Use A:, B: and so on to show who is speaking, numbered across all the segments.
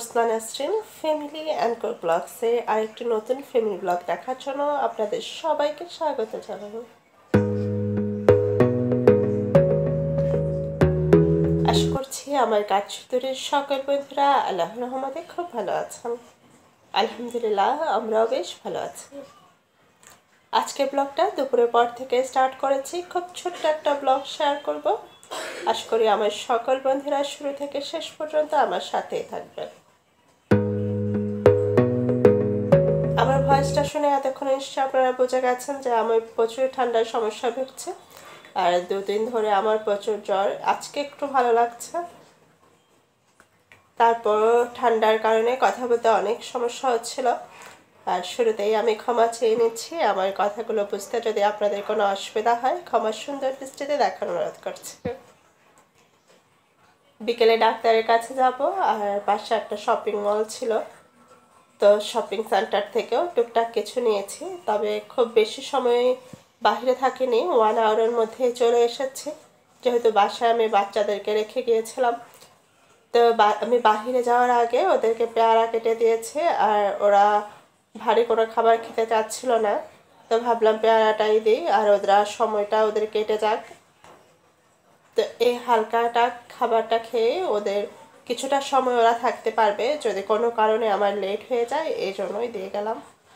A: Hosna Nasrin family and co ব্লগসে আরেকটি নতুন ফ্যামিলি ব্লগ দেখার জন্য আপনাদের সবাইকে স্বাগত জানাবো। আশা করছি আমার কাঠচুতুরের সকল বন্ধুরা আল্লাহর রহমতে খুব ভালো আছেন। আলহামদুলিল্লাহ, আমরাও বেশ ভালো আছি। আজকের ব্লগটা দুপুরের পর থেকে স্টার্ট করেছি। খুব ছোট্ট একটা ব্লগ শেয়ার করব। আশা করি আমার সকল বন্ধুরা শুরু থেকে শেষ পর্যন্ত আমার সাথেই থাকবেন। আমার ভয়েসটা শুনে এতক্ষণ নিশ্চয়ই আপনারা বুঝে গেছেন যে আমি প্রচুর ঠান্ডার সমস্যা ভুগছি, আর দুদিন ধরে আমার প্রচুর জ্বর। আজকে একটু ভালো লাগছে, তারপর ঠান্ডার কারণে কথা বলতে অনেক সমস্যা হচ্ছিল। আর শুরুতেই আমি ক্ষমা চেয়ে নিচ্ছি, আমার কথাগুলো বুঝতে যদি আপনাদের কোনো অসুবিধা হয় ক্ষমা সুন্দর দৃষ্টিতে দেখার অনুরোধ করছি। বিকেলে ডাক্তারের কাছে যাব, আর পাশে একটা শপিং মল ছিল, তো শপিং সেন্টার থেকেও টুকটাক কিছু নিয়েছি। তবে খুব বেশি সময় বাইরে থাকিনি, 1 আওয়ারের মধ্যে চলে এসেছি, যেহেতু বাসায় আমি বাচ্চাদেরকে রেখে গিয়েছিলাম। তো আমি বাহিরে যাওয়ার আগে ওদেরকে পেয়ারা কেটে দিয়েছি, আর ওরা ভারী কোনো খাবার খেতে চাচ্ছিল না, তো ভাবলাম পেয়ারাটাই দিই আর ওরা সময়টা ওদের কেটে যাক। তো এই হালকাটা খাবারটা খেয়ে ওদের কিছুটা সময় ওরা থাকতে পারবে, যদি কোনো কারণে আমার লেট হয়ে যায়, এই জন্যই দিয়ে গেলাম।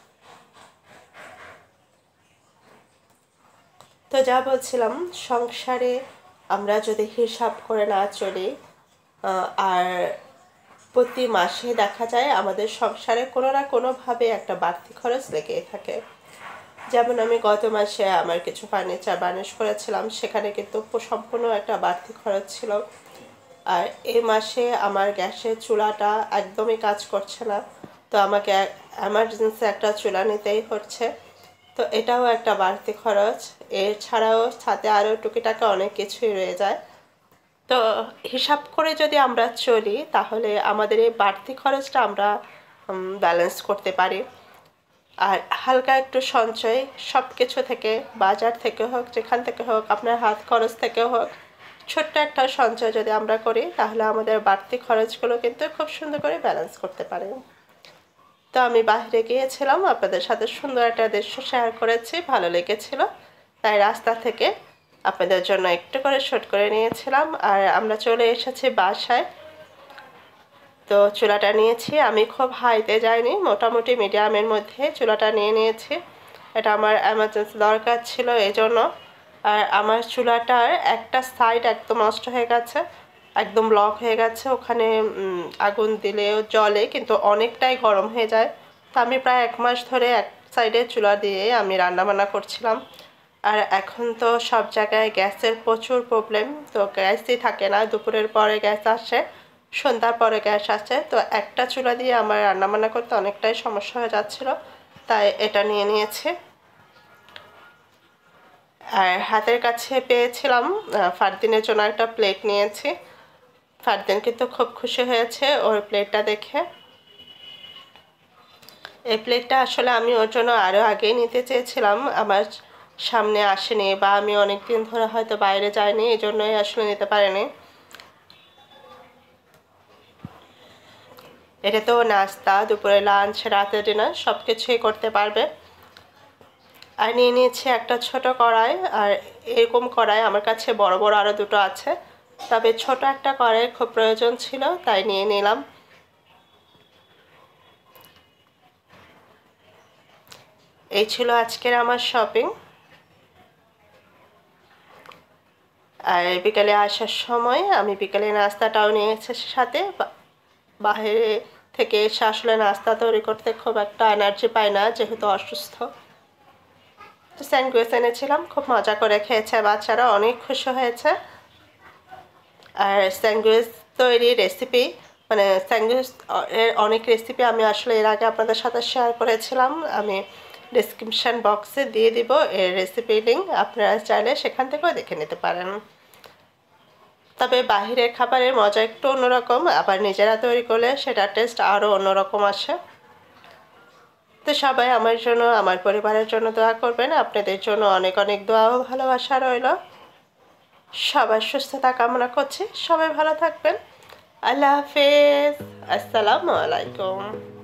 A: তো যা বলছিলাম, সংসারে আমরা যদি হিসাব করে না চলি, আর প্রতি মাসে দেখা যায় আমাদের সংসারে কোনো না কোনোভাবে একটা বাড়তি খরচ লেগেই থাকে। যেমন আমি গত মাসে আমার কিছু ফার্নিচার বানিশ করেছিলাম, সেখানে কিন্তু সম্পূর্ণ একটা বাড়তি খরচ ছিল। আর এই মাসে আমার গ্যাসের চুলাটা একদমই কাজ করছে না, তো আমাকে এমার্জেন্সি একটা চুলা নিতেই হচ্ছে। তো এটাও একটা বাড়তি খরচ। এছাড়াও সাথে আরও টুকিটাকি অনেক কিছুই রয়ে যায়। তো হিসাব করে যদি আমরা চলি তাহলে আমাদের এই বাড়তি খরচটা আমরা ব্যালেন্স করতে পারি। আর হালকা একটু সঞ্চয় সব কিছু থেকে, বাজার থেকে হোক, যেখান থেকে হোক, আপনার হাত খরচ থেকে হোক, ছোট্ট একটা সঞ্চয় যদি আমরা করি তাহলে আমাদের বাড়তি খরচগুলো কিন্তু খুব সুন্দর করে ব্যালেন্স করতে পারি। তো আমি বাইরে গিয়েছিলাম, আপনাদের সাথে সুন্দর একটা দৃশ্য শেয়ার করেছি, ভালো লেগেছিল, তাই রাস্তা থেকে আপনাদের জন্য একটু করে শ্যুট করে নিয়েছিলাম। আর আমরা চলে এসেছি বাসায়। তো চুলাটা নিয়েছি, আমি খুব হাইতে যাইনি, মোটামুটি মিডিয়ামের মধ্যে চুলাটা নিয়ে নিয়েছি। এটা আমার এমার্জেন্সি দরকার ছিল এই জন্য। আর আমার চুলাটার একটা সাইড একদম নষ্ট হয়ে গেছে, একদম ব্লক হয়ে গেছে, ওখানে আগুন দিলেও জ্বলে কিন্তু অনেকটাই গরম হয়ে যায়। তো আমি প্রায় 1 মাস ধরে এক সাইডে চুলা দিয়ে আমি রান্নাবান্না করছিলাম। আর এখন তো সব জায়গায় গ্যাসের প্রচুর প্রবলেম, তো গ্যাসই থাকে না, দুপুরের পরে গ্যাস আসে, সন্ধ্যার পরে গ্যাস আসে। তো একটা চুলা দিয়ে আমার রান্নাবান্না করতে অনেকটাই সমস্যা হয়ে যাচ্ছিল, তাই এটা নিয়ে নিয়েছি। আর হাতের কাছে পেয়েছিলাম ফারদিনের জন্য একটা প্লেট নিয়েছি। ফারদিন কিন্তু খুব খুশি হয়েছে ওর প্লেটটা দেখে। এই প্লেটটা আসলে আমি ওর জন্য আরও আগেই নিতে চেয়েছিলাম, আমার সামনে আসেনি, বা আমি অনেক দিন ধরে হয়তো বাইরে যাইনি, এই জন্যই আসলে নিতে পারিনি। এটা তো নাস্তা, দুপুরে লাঞ্চ, রাতের ডিনার সব কিছুই করতে পারবে। আর নিয়ে নিয়েছি একটা ছোট কড়াই, আর এরকম কড়াই আমার কাছে বড় বড় আরও দুটো আছে, তবে ছোট একটা কড়াই খুব প্রয়োজন ছিল, তাই নিয়ে নিলাম। এই ছিল আজকের আমার শপিং। আর বিকালে আসার সময় আমি বিকালে নাস্তাটাও নিয়েছি সাথে। বাইরে থেকে এসে আসলে নাস্তা তৈরি করতে খুব একটা এনার্জি পাই না, যেহেতু অসুস্থ। তো স্যান্ডউইচ এনেছিলাম, খুব মজা করে খেয়েছে বাচ্চারা, অনেক খুশি হয়েছে। আর স্যান্ডউইচ তৈরি রেসিপি, মানে স্যান্ডউইচ এর অনেক রেসিপি আমি আসলে এর আগে আপনাদের সাথে শেয়ার করেছিলাম, আমি ডিসক্রিপশান বক্সে দিয়ে দিব এর রেসিপি লিঙ্ক, আপনারা চাইলে সেখান থেকেও দেখে নিতে পারেন। তবে বাহিরের খাবারের মজা একটু অন্যরকম, আবার নিজেরা তৈরি করলে সেটার টেস্ট আরও অন্যরকম আসে। তো সবাই আমার জন্য, আমার পরিবারের জন্য দোয়া করবেন, আপনাদের জন্য অনেক অনেক দোয়া ও ভালোবাসা রইল। সবার সুস্থতা কামনা করছি, সবাই ভালো থাকবেন। আল্লাহ হাফেজ। আসসালামু আলাইকুম।